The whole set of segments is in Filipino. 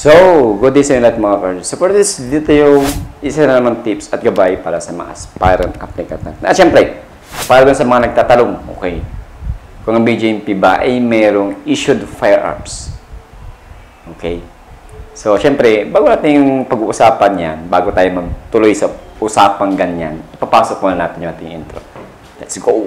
So, good day sa inyo lahat mga partners. So, for this, dito yung isa na naman tips at gabay para sa mga aspirant applicant natin. At syempre, para dun sa mga nagtatanong, okay, kung ang BJMP ba ay merong issued firearms. Okay? So, syempre, bago natin yung pag-uusapan yan, bago tayo magtuloy sa usapang ganyan, papasok muna natin yung ating intro. Let's go!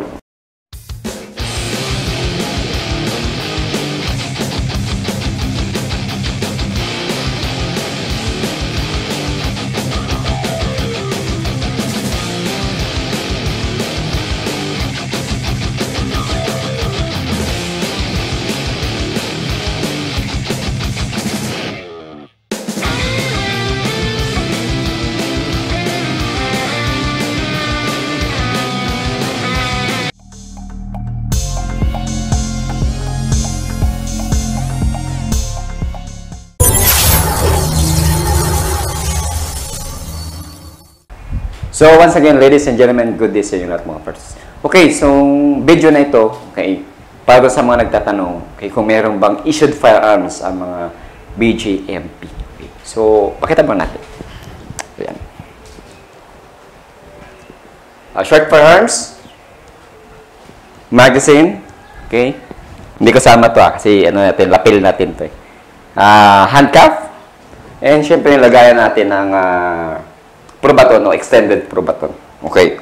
So, once again, ladies and gentlemen, good day sa inyo lahat mga partners. Okay, so, video na ito, okay, para sa mga nagtatanong, okay, kung meron bang issued firearms ang mga BJMP. Okay. So, pakita ba natin? Ayan. Short firearms, magazine, okay, hindi kasama to kasi ano natin, lapel natin to eh. Handcuff, and syempre lagayan natin ng probaton o extended probaton. Okay.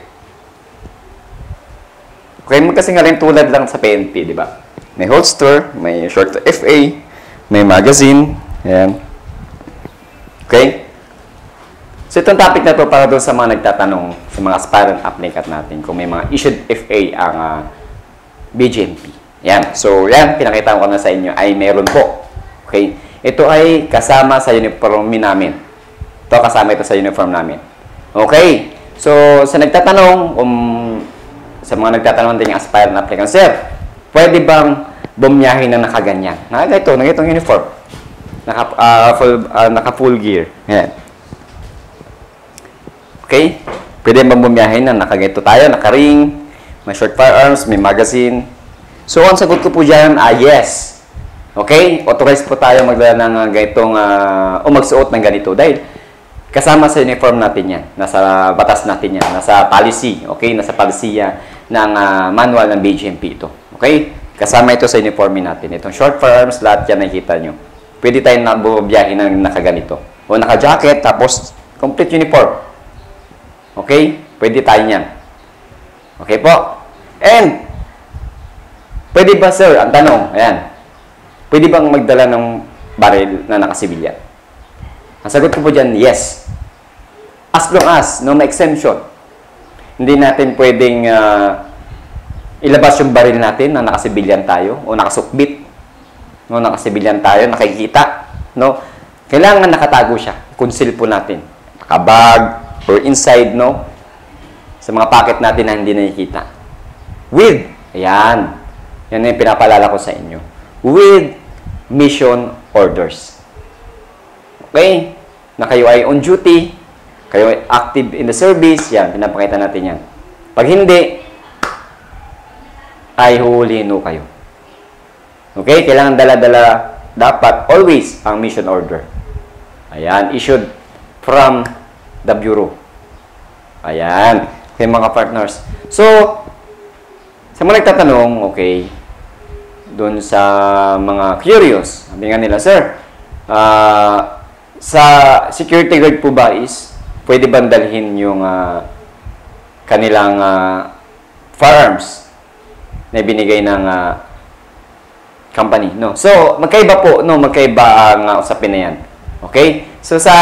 Okay, kasi nga rin tulad lang sa PNP, di ba? May holster, may short FA, may magazine, ayan. Okay? So, itong topic na to para doon sa mga nagtatanong, sa mga aspirant applicant natin, kung may mga issued FA ang BJMP. Yan. So, yan, pinakita ko na sa inyo, ay meron po. Okay? Ito ay kasama sa uniform namin. Ito, kasama ito sa uniform namin. Okay. So, sa nagtatanong, sa mga nagtatanong din yung aspirant applicant, sir, pwede bang bumiyahin na nakaganyan? Nakaganitong uniform. Naka-full gear. Yan. Okay? Pwede bang bumiyahin na nakaganito tayo, naka-ring, may short firearms, may magazine. So, ang sagot ko po dyan, yes. Okay? Authorized po tayo magdala ng ganitong, o magsuot ng ganito. Dahil, kasama sa uniform natin yan. Nasa batas natin yan. Nasa policy. Okay? Nasa policy ng manual ng BJMP ito. Okay? Kasama ito sa uniform natin. Itong short firearms, lahat yan nakikita nyo. Pwede tayong nabubiyahin ng nakaganito. O naka-jacket, tapos complete uniform. Okay? Pwede tayo yan. Okay po? And, pwede ba sir, ang tanong, ayan, pwede bang magdala ng baril na nakasibilyan? Ang sagot ko po dyan, yes. As long as, no, may exemption. Hindi natin pwedeng ilabas yung baril natin na nakasibilyan tayo o nakasukbit. No, nakasibilyan tayo, nakikita. No? Kailangan nakatago siya. Conceal po natin. Nakabag or inside, no? Sa mga pocket natin na hindi nakikita. With, ayan. Yan yung pinapalala ko sa inyo. With mission orders. Okay? Na kayo ay on duty, kayo ay active in the service, yan, pinapakita natin yan. Pag hindi, ay huhulihin kayo. Okay? Kailangan dala-dala, dapat, always, ang mission order. Ayan, issued from the Bureau. Ayan, okay mga partners. So, sa mga nagtatanong, okay, doon sa mga curious, sabi nga nila, sir, sa security guard po ba is pwede bang dalhin yung kanilang firearms na binigay ng company, no? So, magkaiba po, no? Magkaiba ang usapin na yan. Okay? So, sa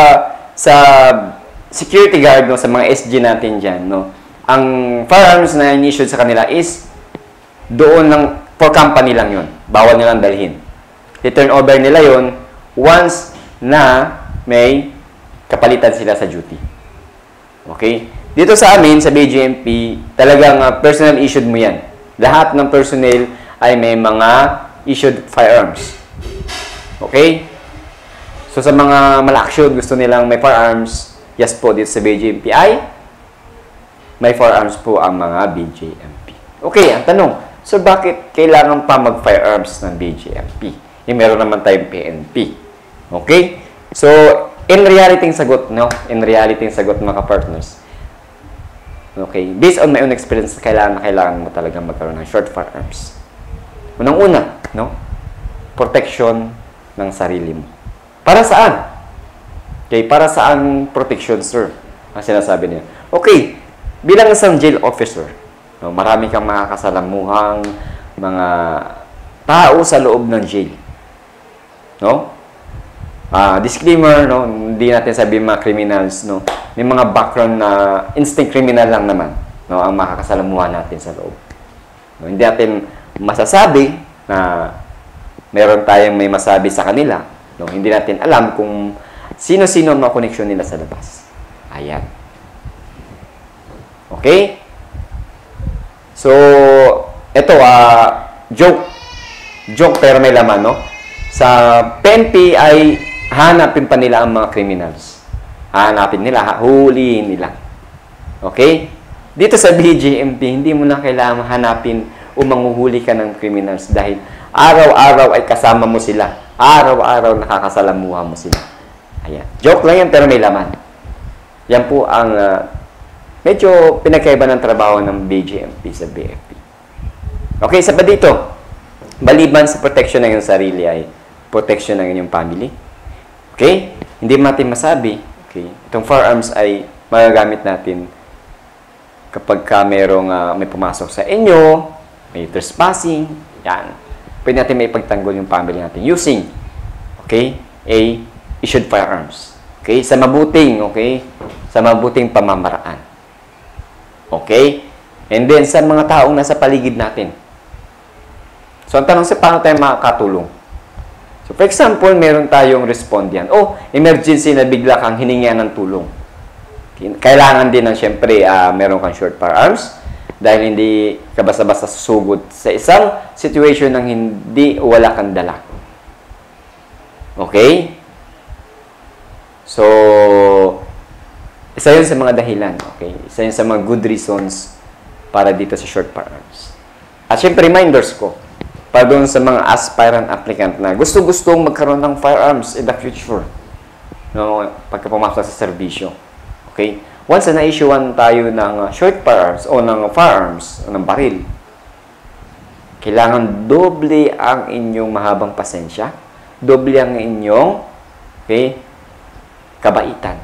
security guard, no? Sa mga SG natin dyan, no? Ang firearms na in-issued sa kanila is doon lang, for company lang yun. Bawal nilang dalhin. I-turn over nila yun once na may kapalitan sila sa duty. Okay? Dito sa amin, sa BJMP, talagang personal issued mo yan. Lahat ng personnel ay may mga issued firearms. Okay? So, sa mga malaksyon, gusto nilang may firearms, yes po, dito sa BJMP ay may firearms po ang mga BJMP. Okay, ang tanong, so bakit kailangan pa mag-firearms ng BJMP? Meron naman tayong PNP. Okay? So, in reality yung sagot, no? In reality yung sagot, mga partners. Okay? Based on my own experience, kailangan mo talaga magkaroon ng short firearms. Unang-una, no? Protection ng sarili mo. Para saan? Okay, para saan protection, sir? Ang sinasabi niya. Okay, bilang isang jail officer, no, marami kang makakasalamuhang mga tao sa loob ng jail. No? Disclaimer, no, hindi natin sabihin mga criminals, no. May mga background na instinct criminal lang naman, no, ang makakasalamuhan natin sa loob. No, hindi natin masasabi na meron tayong may masabi sa kanila, no. Hindi natin alam kung sino-sino ang mga koneksyon nila sa labas. Ayan. Okay? So, ito, joke. Joke pero may laman, no? Sa PNP ay hanapin pa nila ang mga criminals. Hanapin nila, huliin nila. Okay? Dito sa BGMP, hindi mo na kailangan hanapin o manghuhuli ka ng criminals dahil araw-araw ay kasama mo sila. Araw-araw nakakasalamuha mo sila. Ayan. Joke lang yan, pero may laman. Yan po ang medyo pinagkaiba ng trabaho ng BGMP sa BFP. Okay, isa pa dito. Baliban sa protection ng iyong sarili ay protection ng inyong family. Okay? Hindi natin masabi. Okay? Itong firearms ay magagamit natin kapag may pumasok sa inyo, may trespassing, yan. Pwede natin may pagtanggol yung family natin using, okay, issued firearms. Okay? Sa mabuting pamamaraan. Okay? And then, sa mga taong nasa paligid natin. So, ang tanong sa paano tayo makakatulong? So, for example, meron tayong respondent. Emergency na bigla kang hiningian ng tulong. Okay? Kailangan din ng, syempre, meron kang short firearms dahil hindi ka basta-basta susugod sa isang situation ng hindi wala kang dala. Okay? So, isa yun sa mga dahilan. Okay? Isa yun sa mga good reasons para dito sa short firearms. At syempre, reminders ko para doon sa mga aspirant applicant na gusto-gustong magkaroon ng firearms in the future. No, pagka pumasok sa serbisyo. Okay? Once na na-issuean tayo ng short firearms o ng firearms o ng baril, kailangan doble ang inyong mahabang pasensya, doble ang inyong kabaitan.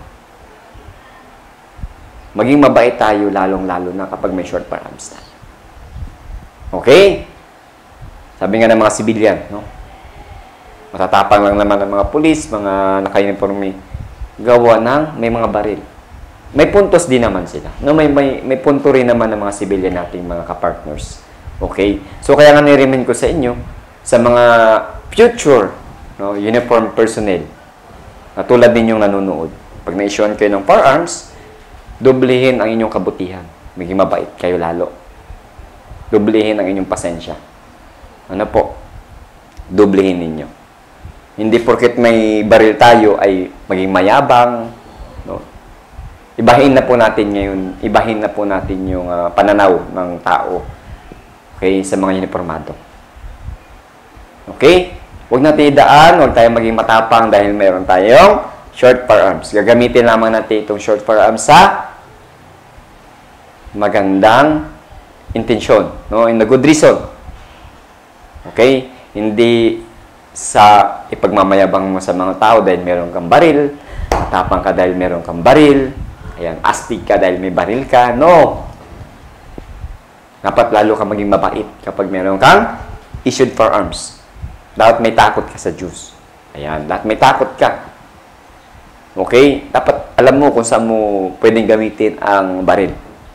Maging mabait tayo lalong-lalo na kapag may short firearms tayo. Okay? Sabi nga ng mga civilian, no? Matatapang lang naman ng mga pulis, mga naka-uniforme, gawa ng may mga baril. May puntos din naman sila. No, may punto rin naman ng mga civilian nating mga kapartners. Okay? So, kaya nga nirimin ko sa inyo, sa mga future uniform personnel, na tulad ninyong nanonood, pag na-issuean kayo ng firearms, doblehin ang inyong kabutihan. Maging mabait kayo lalo. Doblehin ang inyong pasensya. Ano po? Doblehin ninyo. Hindi porket may baril tayo ay maging mayabang. No? Ibahin na po natin ngayon, ibahin na po natin yung pananaw ng tao. Okay? Sa mga uniformado. Okay? Huwag natin idaan, huwag tayong maging matapang dahil meron tayong short firearms. Gagamitin lamang natin itong short firearms sa magandang intensyon. No? In a good reason. Okay? Hindi sa ipagmamayabang mo sa mga tao dahil meron kang baril, matapang ka dahil meron kang baril, ayan, astig ka dahil may baril ka. No! Dapat lalo ka maging mabait kapag meron kang issued firearms. Dapat may takot ka sa Diyos. Ayan, dapat may takot ka. Okay? Dapat alam mo kung saan mo pwedeng gamitin ang baril.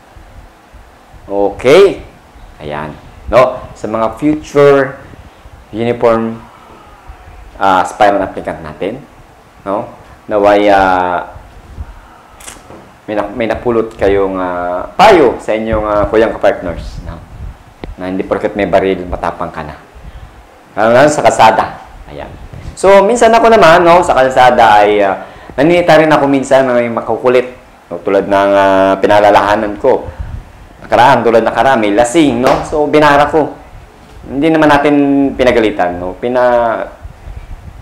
Okay? Ayan. No? Sa mga future uniform aspirant applicant natin, no? Naway may napulot kayong payo sa inyong kuyang ka-partners, no? Na hindi porket may baril matapang ka na. Lalo sa kalsada. Ayan. So, minsan ako naman, no, sa kalsada ay naninita rin ako minsan na may makukulit. No? Tulad ng pinalalahanan ko. Tulad nakaraan, may lasing, no? So, binara ko. Hindi naman natin pinagalitan, no?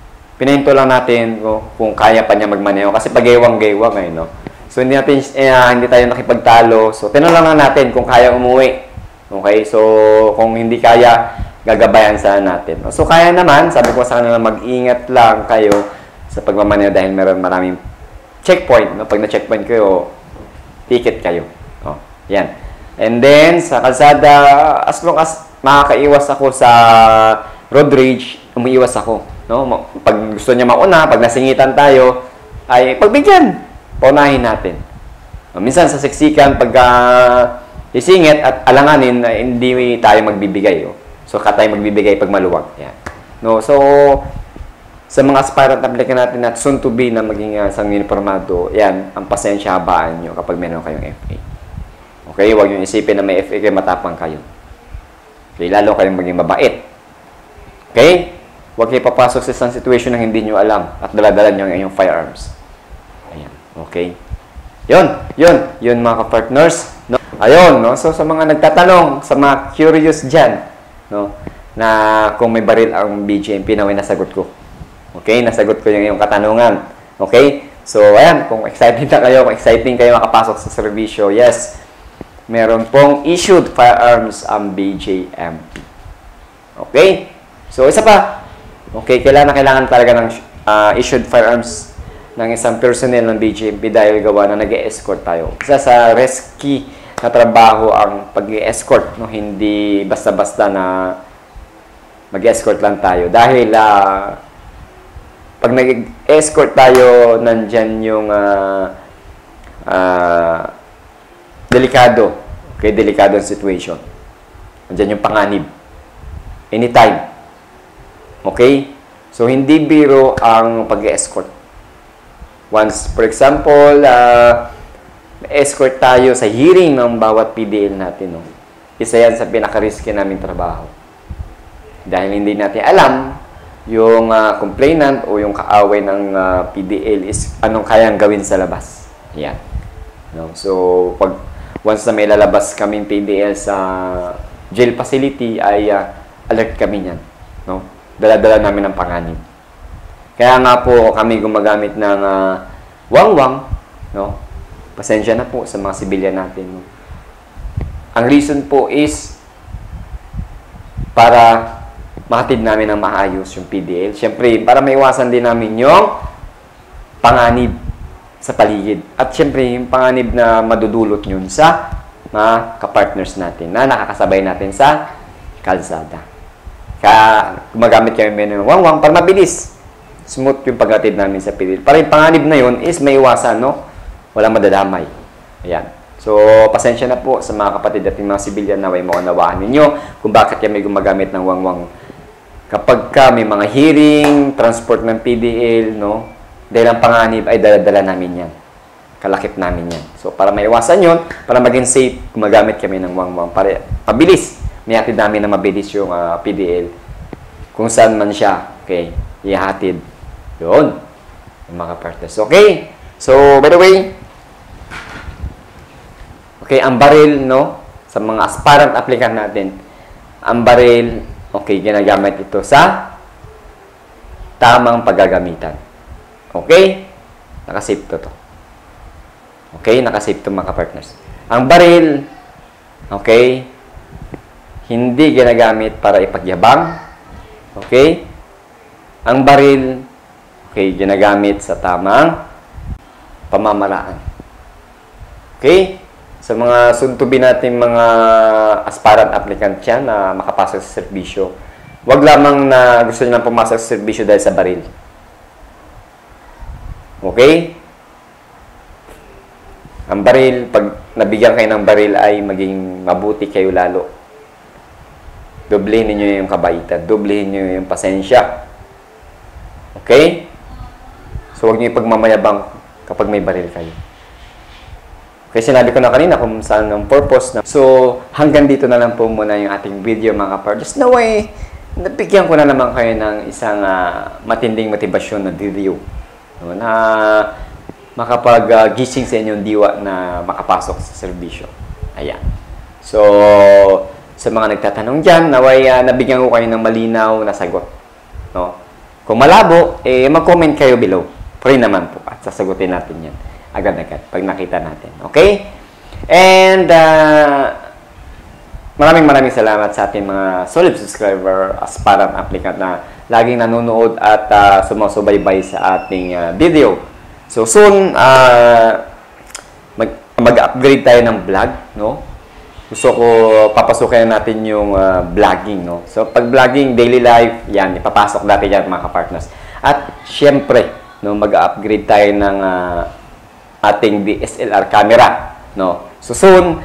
Pinahinto lang natin kung kaya pa niya magmaneho. Kasi pag-gaywang-gaywang eh, no? So, hindi tayo nakipagtalo. So, tinanong lang natin kung kaya umuwi. Okay? So, kung hindi kaya, gagabayan sana natin. No? So, kaya naman, sabi ko sa kanila, mag-ingat lang kayo sa pagmamaneho dahil maraming checkpoint. No? Pag na-checkpoint kayo, ticket kayo. Oh, yan. And then, sa kalsada, as long as makakaiwas ako sa road rage, umiiwas ako. No? Pag gusto niya mauna, pag nasingitan tayo, ay pagbigyan. Paunahin natin. No? Minsan, sa siksikan, pag isingit at alanganin, hindi tayo magbibigay. Oh. So, tayo magbibigay pag maluwag. Yan. No? So, sa mga aspirant applicant natin at soon to be na maging isang uniformado, yan, ang pasensya habaan nyo kapag meron kayong FA. Okay? Huwag nyo isipin na may FA kayo, matapang kayo. Okay? Lalo kayong maging mabait. Okay? Huwag kayo papasok sa isang situation na hindi nyo alam at daladala nyo ang inyong firearms. Ayan. Okay? Yun mga ka-partners. No? Ayun, no? So, sa mga nagtatanong, sa mga curious dyan, no? Na kung may baril ang BGMP, na nasagot ko. Okay? Nasagot ko yung iyong katanungan. Okay? So, ayan. Kung excited na kayo, kung exciting kayo makapasok sa serbisyo, yes, meron pong issued firearms ang BJMP. Okay? So, isa pa. Okay, kailangan talaga ng issued firearms ng isang personnel ng BJMP dahil gawa na nag-e-escort tayo. Isa sa risky na trabaho ang pag-e-escort, no? Hindi basta-basta na mag-escort lang tayo. Dahil pag nag-escort tayo, nandyan yung delikado. Okay, delikado ang situation. Nandyan yung panganib. Anytime. Okay? So, hindi biro ang pag-escort. Once, for example, escort tayo sa hearing ng bawat PDL natin. No? Isa yan sa pinaka-risky naming trabaho. Dahil hindi natin alam yung complainant o yung kaaway ng PDL is anong kayang gawin sa labas. Yan. No? So, once na may lalabas kaming PDL sa jail facility, ay alert kami niyan. No? Dala-dala namin ng panganib. Kaya nga po kami gumagamit ng wangwang, no? Pasensya na po sa mga sibilyan natin. No? Ang reason po is para makatid namin ng maayos yung PDL. Siyempre, para maiwasan din namin yung panganib sa paligid. At siyempre, yung panganib na madudulot yun sa mga kapartners natin na nakakasabay natin sa kalsada. Kaya gumagamit kami ng wangwang para mabilis. Smooth yung paghatid namin sa PDL. Para yung panganib na yun is may iwasan, no? Walang madadamay. Ayan. So, pasensya na po sa mga kapatid at mga sibilyan na may maunawaan ninyo kung bakit kami gumagamit ng wangwang. Kapag may mga hearing, transport ng PDL, no? Dahil ang panganib ay dala-dala namin yan. Kalakip namin yan. So, para maiwasan yun, para maging safe, gumagamit kami ng wangwang. Para mabilis. Nihatid namin na mabilis yung PDL. Kung saan man siya, okay, ihatid. Yun. Yung mga partes. Okay? So, by the way, okay, ang baril, no? Sa mga aspirant applicant natin, ang baril, okay, ginagamit ito sa tamang paggagamitan. Okay? Nakasave to. Okay? Nakasave to mga partners. Ang baril, okay, hindi ginagamit para ipagyabang. Okay? Ang baril, okay, ginagamit sa tamang pamamaraan. Okay? Sa mga soon-to-be natin mga aspirant applicant yan na makapasok sa serbisyo, wag lamang na gusto nyo lang pumasok sa serbisyo dahil sa baril. Okay? Ang baril, pag nabigyan kayo ng baril ay maging mabuti kayo lalo. Doblehin niyo yung kabaitan. Doblehin niyo yung pasensya. Okay? So, huwag niyo ipagmamayabang kapag may baril kayo. Okay, sinabi ko na kanina kung saan ang purpose na. So, hanggang dito na lang po muna yung ating video mga kapatid. No way, nabigyan ko na naman kayo ng isang matinding motibasyon na video. No, na makapag-gising sa inyong diwa na makapasok sa serbisyo. Ayan. So, sa mga nagtatanong dyan, naway nabigyan ko kayo ng malinaw na sagot. No? Kung malabo, mag-comment kayo below. Free naman po at sasagutin natin yan agad-agad pag nakita natin. Okay? And maraming salamat sa ating mga solid subscriber, aspirant applicant na laging nanonood at sumusubaybay sa ating video. So soon, mag-upgrade tayo ng vlog, no? Gusto ko papasukin natin yung vlogging, no? So pag vlogging, daily life, yan, ipapasok natin yan mga ka-partners. At syempre, no, mag-upgrade tayo ng ating DSLR camera, no? So soon,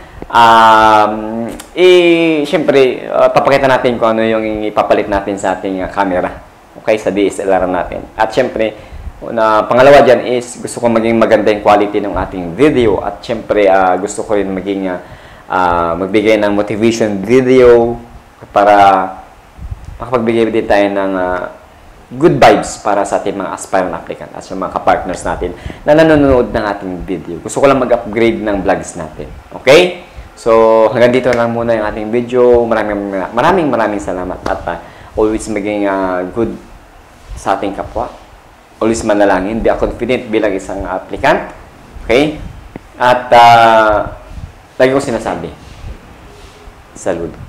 syempre, papakita natin kung ano yung ipapalit natin sa ating camera, okay, sa DSLR natin. At syempre, pangalawa dyan is gusto ko maging maganda yung quality ng ating video. At syempre, gusto ko rin maging magbigay ng motivation video para makapagbigay din tayo ng good vibes para sa ating mga aspirant applicant at sa mga kapartners natin na nanonood ng ating video. Gusto ko lang mag-upgrade ng vlogs natin. Okay? So, hanggang dito lang muna yung ating video. Maraming salamat at always maging good sa ating kapwa. Always manalangin. Be confident bilang isang applicant. Okay? At lagi ko sinasabi, saludo.